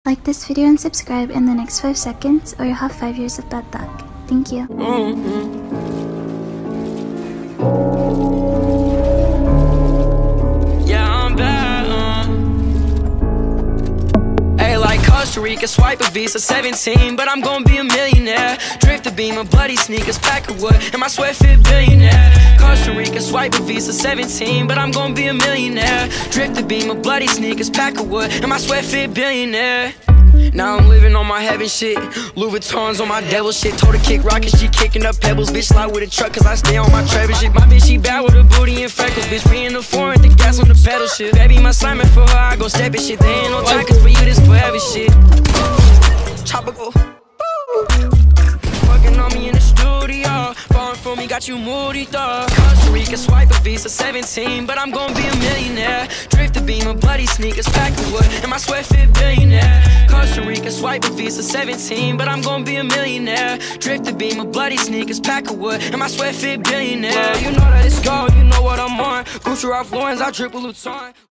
Like this video and subscribe in the next 5 seconds or you'll have 5 years of bad luck. Thank you. Yeah, I'm bad. Hey, like Costa Rica, swipe a Visa 17, but I'm gonna be a millionaire. Drift the beam of bloody sneakers, pack of wood, and my sweat fit billionaire. Costa Rica, swipe a Visa 17, but I'm gonna be a millionaire. Drift the beam of bloody sneakers, pack of wood, and my sweat fit billionaire. Now I'm living on my heaven shit. Louis Vuittons on my devil shit. Told her kick rocket, she kicking up pebbles. Bitch slide with a truck cause I stay on my Trevor shit. My bitch she bad with her booty and freckles. Bitch we in the foreign, the gas on the pedal shit. Baby my Simon for her, I go step it shit. There ain't no time cause for you this forever shit. Chopper go fucking on me in the studio. Falling for me, got you moody dog. Costa Rica, swipe a Visa 17, but I'm gonna be a millionaire. Drift the beam of bloody sneakers, pack of wood, and my sweat fit billionaire. Costa Rica, swipe a Visa 17, but I'm gonna be a millionaire. Drift the beam of bloody sneakers, pack of wood, and my sweat fit billionaire. You know that it's gold, you know what I'm on. Gucci Ralph Lauren's, I drip a Luton.